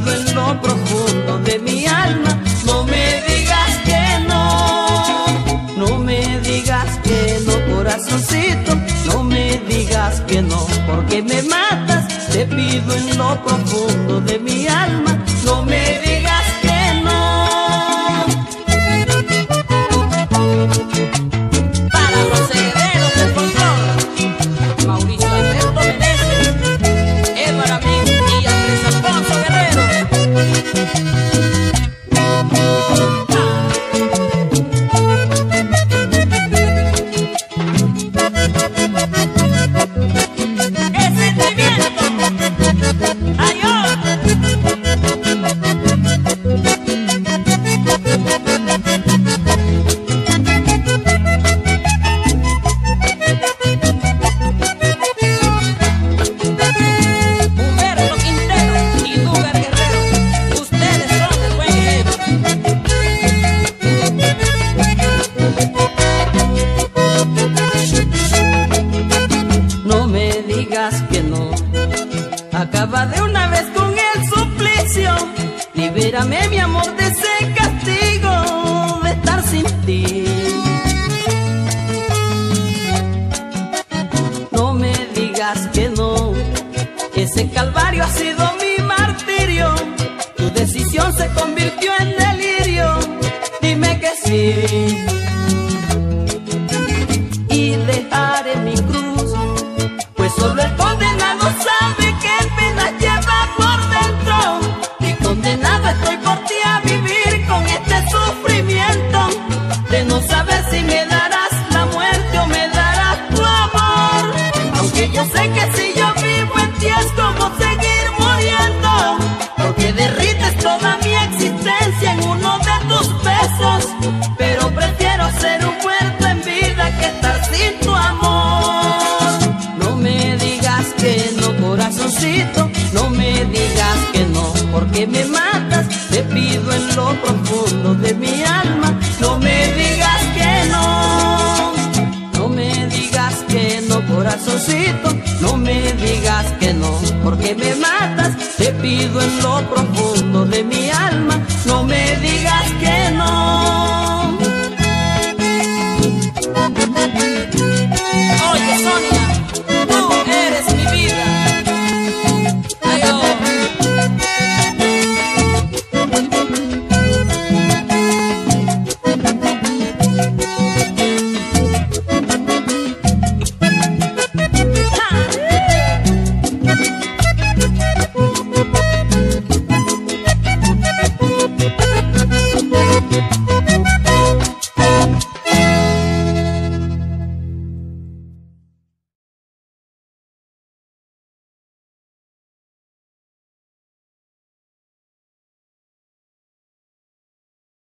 pido en lo profundo de mi alma, no me digas que no, no me digas que no, corazoncito, no me digas que no, porque me matas. Te pido en lo profundo de mi alma, no me digas que no. Para los herederos del folclor, Mauricio Alberto Meneses, Eduardo Amin y Andrés Alfonso Guerrero. Que no, acaba de una vez con el suplicio, libérame mi amor de ese castigo de estar sin ti. No me digas que no, ese calvario ha sido mi martirio, tu decisión se convirtió en delirio, dime que sí y dejaré mi cruz, pues solo el condenado sabe qué pena lleva por dentro. Y condenado estoy por ti a vivir con este sufrimiento de no saber si me darás la muerte o me darás tu amor. Aunque yo sé que si yo vivo en ti es como seguir muriendo, porque derrites toda mi existencia en uno de tus besos. Pero prefiero ser un muerto en vida que estar sin tu amor. Que no, corazoncito, no me digas que no, porque me matas. Te pido en lo profundo de mi alma, no me digas que no, no me digas que no, corazoncito, no me digas que no, porque me matas. Te pido en lo profundo